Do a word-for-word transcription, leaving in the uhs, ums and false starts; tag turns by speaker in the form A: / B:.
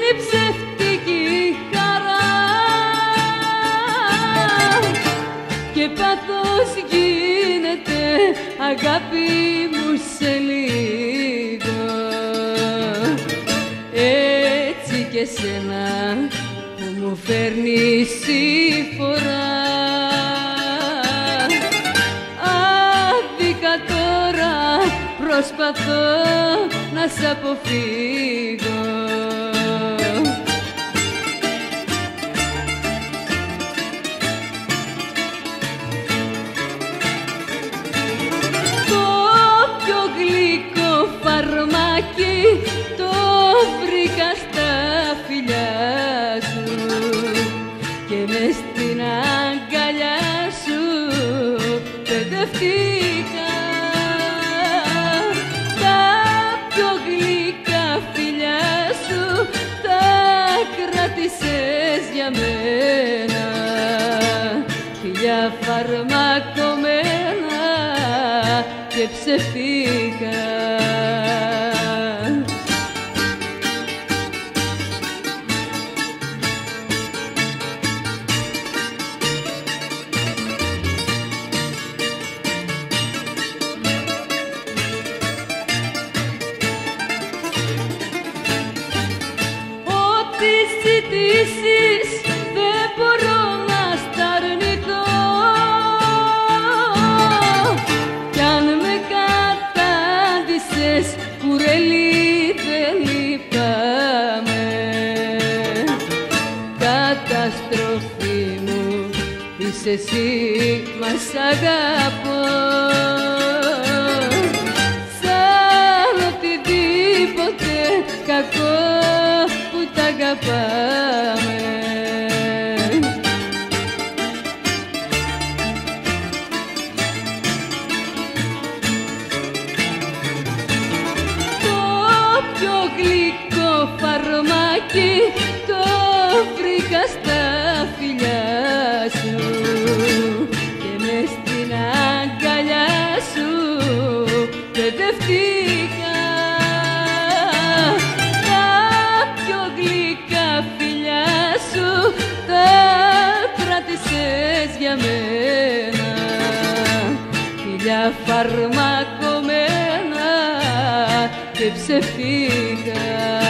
A: ψεύτικη χαρά και πάθος γίνεται αγάπη μου σε λίγο. Έτσι και σένα που μου φέρνεις συμφορά, άδικα τώρα προσπαθώ να σ' αποφύγω. Το πιο γλυκό φαρμάκι το βρήκα στα φιλιά σου και μες στην αγκαλιά σου παιδευτήκα. Τα πιο γλυκά φιλιά σου τα κράτησες για μένα, φιλιά φαρμακωμένα και ψευτικά. Ό,τι ζητήσεις δεν μπορώ να στ' αρνηθώ κι αν με κατάντησες κουρέλι δεν λυπάμαι. Καταστροφή μου είσαι εσύ, μα σ' αγαπώ σαν οτιδήποτε κακό που τ' αγαπάμε. Το πιο γλυκό φαρμάκι το βρήκα στα φιλιά σου και μες στην αγκαλιά σου παιδευτήκα. Τα πιο γλυκά φιλιά σου τα κράτησες για μένα, φιλιά φαρμακωμένα και ψευτικά.